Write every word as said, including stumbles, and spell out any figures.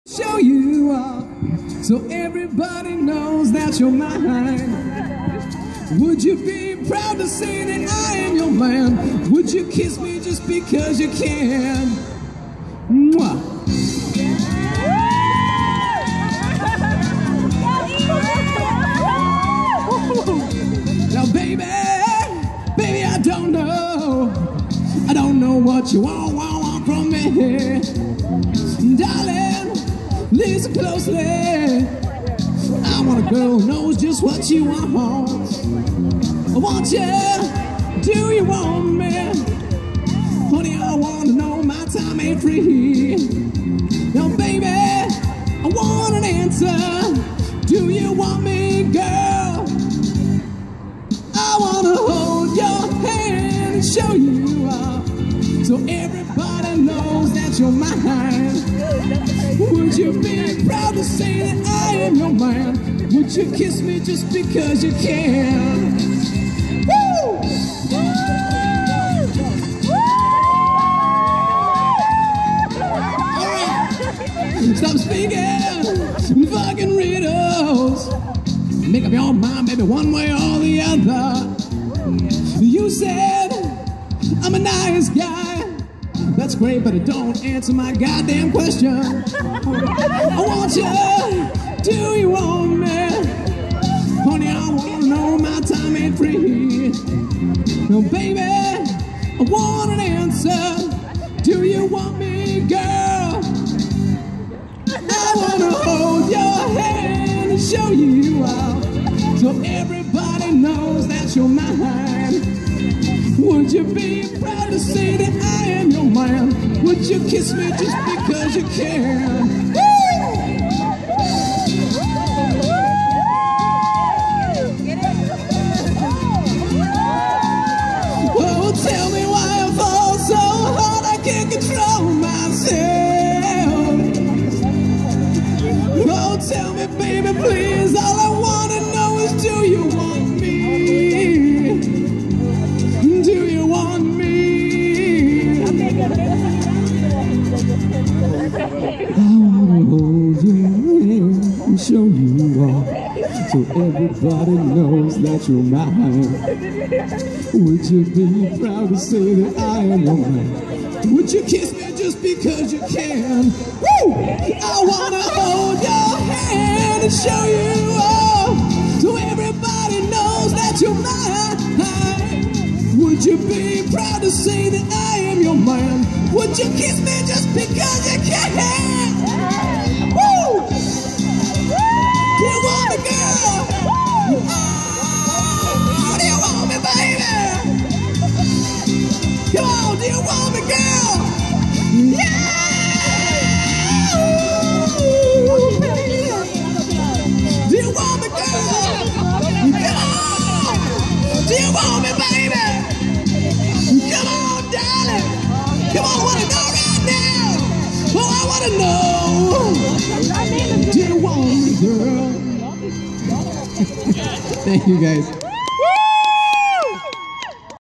Show you up so everybody knows that you're mine. Would you be proud to say that I am your man? Would you kiss me just because you can? Mwah. Now baby, baby I don't know, I don't know what you want, want, want from me. Darling, listen closely. I want a girl who knows just what she wants. I want you, do you want me? Honey, I want to know my time ain't free. Now baby, I want an answer. Do you want me, girl? I want to hold your hand and show you up so everybody knows that you're mine. Would you be proud to say that I am your man? Would you kiss me just because you can? Woo! Alright, stop speaking fucking riddles. Make up your mind, baby, one way or the other. You said I'm a nice guy. That's great, but it don't answer my goddamn question. I want you, do you want me? Honey, I want to know my time ain't free. No, baby, I want an answer. Do you want me, girl? I want to hold your hand and show you out so everybody knows that you're mine. Would you be proud to say that I am your man? Would you kiss me just because you can? Woo! Oh, tell me why I fall so hard I can't control myself. Oh, tell me, baby, please, all I want to know is do you want me? Do you want me? I want to hold your hand and show you off so everybody knows that you're mine. Would you be proud to say that I am your man? Would you kiss me just because you can? Woo! I want to hold your hand and show you off so everybody knows that you're mine. Would you be proud to say that I am your man? Would you kiss me just because you can? Woo! Do you want me, girl? Oh, do you want me, baby? Come on, do you want me, girl? Yeah! Do you want me, girl? Come on! Do you want me, baby? Come on, darling. Come on, I want to know right now. Oh, I want to know. Do you want me, girl? Thank you, guys.